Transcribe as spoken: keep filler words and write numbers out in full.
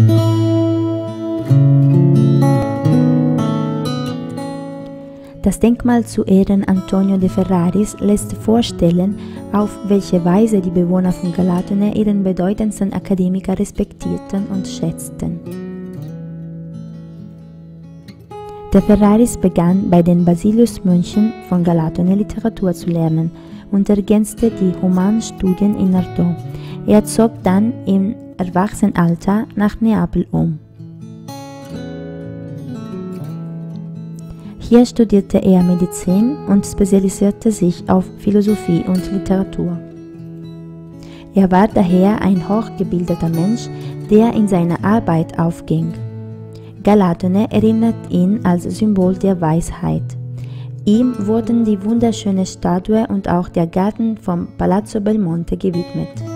Das Denkmal zu Ehren Antonio de Ferraris lässt vorstellen, auf welche Weise die Bewohner von Galatone ihren bedeutendsten Akademiker respektierten und schätzten. De Ferraris begann bei den Basilius-Mönchen von Galatone Literatur zu lernen und ergänzte die Humanstudien in Nardò. Er zog dann im Erwachsenenalter nach Neapel um. Hier studierte er Medizin und spezialisierte sich auf Philosophie und Literatur. Er war daher ein hochgebildeter Mensch, der in seiner Arbeit aufging. Galatone erinnert ihn als Symbol der Weisheit. Ihm wurden die wunderschöne Statue und auch der Garten vom Palazzo Belmonte gewidmet.